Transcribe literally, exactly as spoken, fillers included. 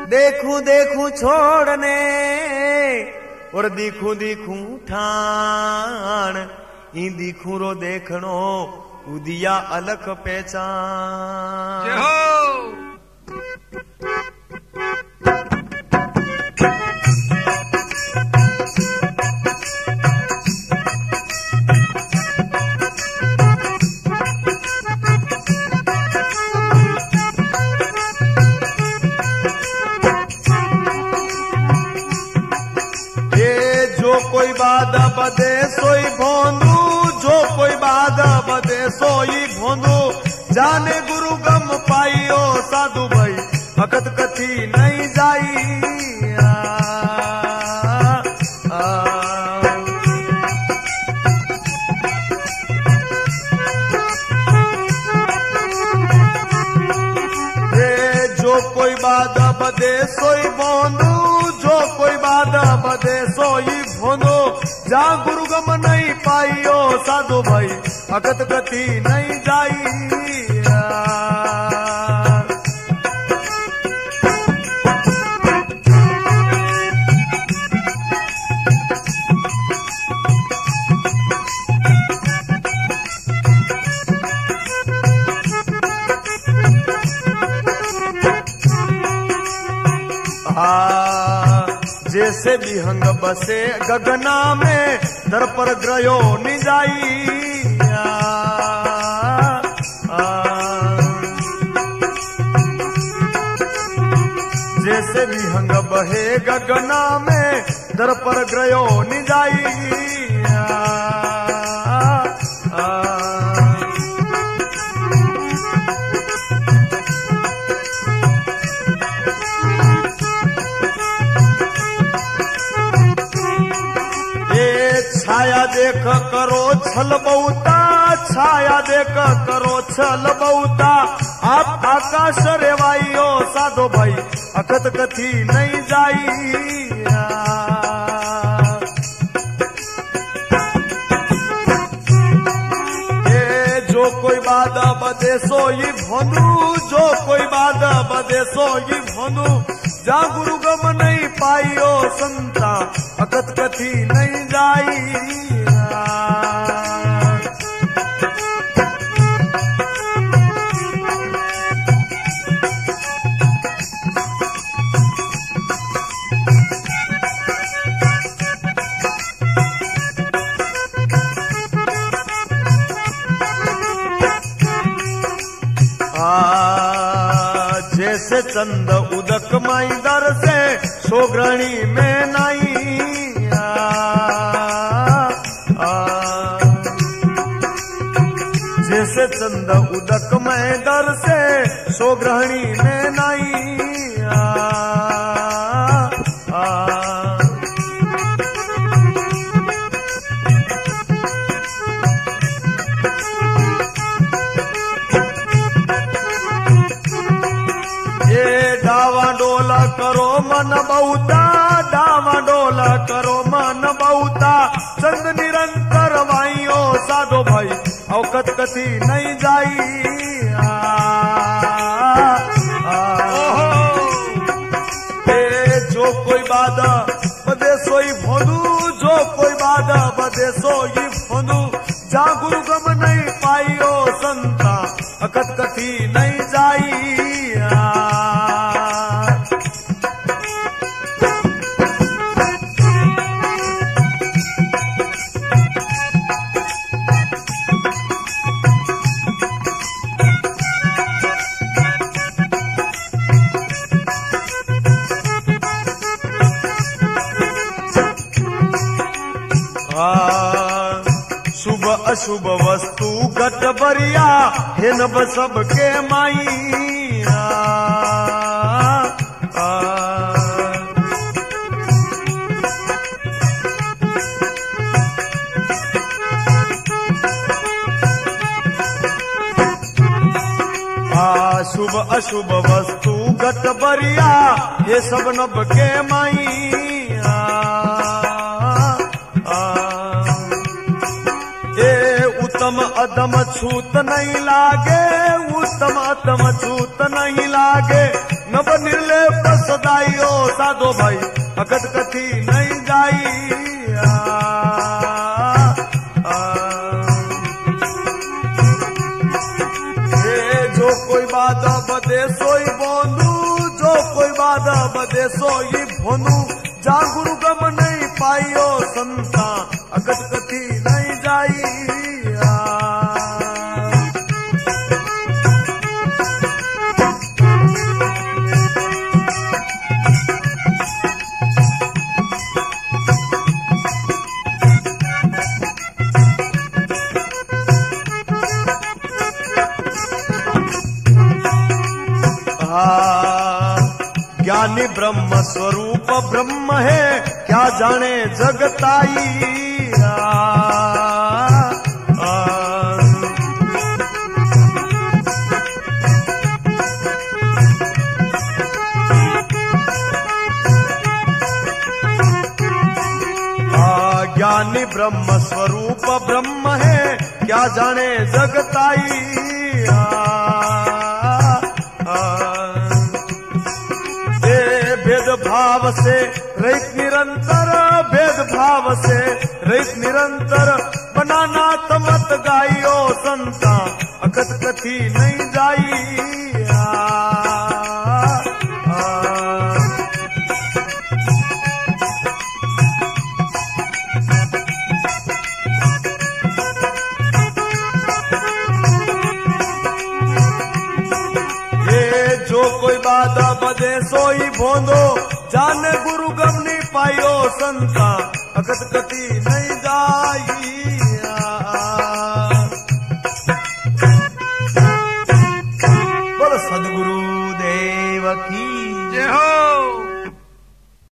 देखूं देखूं छोड़ने और दिखूं दिखूं ठाण, ई दिखूं रो देखनो उदिया अलग पहचान। जय हो। कोई बाधा बदे सोई भोंदू, जो कोई बाधा बदे सोई भोंदू, जाने गुरु गम पाइयो साधु भाई भगत कथी नहीं जाई। आ, आ, ये जो कोई बाधा बदे सोई भोंदू, जो कोई बाधा बदे सोई भोंदो, जा गुरु गम नहीं पाइयो साधु भाई भगत गति नहीं जाई। जैसे विहंग बसे गगना में दर पर ग्रयो निजाई। जैसे विहंग बहे गगना में दर पर ग्रयो निजाई। छाया देख करो छल बहुता, छाया देख करो छल बहुता, आप आकाश रेवाइयो साधो भाई अखत कथी नहीं जाई। ये जो कोई बाधा बदे सोई भोंदू, जो कोई बाधा बदे सोई भोंदू, जा गुरु गम नहीं पाइयो संता अकत कथी नहीं जाई। जैसे चंद उदक माई दर से सोग्रणी में नाई। आ, आ, जैसे चंद उदक में दर से सोग्रहणी में नाई। आ, आ, डोला करो मन बहुता, डावा डोला करो मन बहुता, चंद निरंतर वाइयो साधो भाई औकत कथी नहीं जाई। आ, आ, ए जो कोई बाधा बदे सोई भोंदू, जो कोई बाधा बदे सोई भोंदू, जा गुरु गम नहीं पाइयो संता अकत कथी नहीं जाई। आ, शुभ अशुभ वस्तु गट बरिया हे नभ सबके माई। आ, आ, आ शुभ अशुभ वस्तु गट बरिया हे सब नभ के माई। आ, आ, उत्तम अधम छूत नहीं लागे, उत्तम अधम छूत नहीं लागे, नव निर्लेप सदाइयो साधो भाई अगत कथी नहीं जाई आ, आ, ए जो कोई बात बदे सोई बोंदू जो कोई बात बदे सोई भोनू जा गुरु गम नहीं पाइयो संता अगत कथी नहीं जाई आ, ज्ञानी ब्रह्म स्वरूप ब्रह्म है क्या जाने जगताई आ, आ, आ, ज्ञानी ब्रह्म स्वरूप ब्रह्म है क्या जाने जगताई आ, भेद भाव से रहित निरंतर भेद भाव से रहित निरंतर बनाना तमत गाइयो संता अगत कथी नहीं जाई आ, आ, ये जो कोई बात बदे सोई भोंदो जाने गुरु गम नहीं पाइयो संता अगत कथी नहीं जाई बोलो सदगुरु देव की जय हो।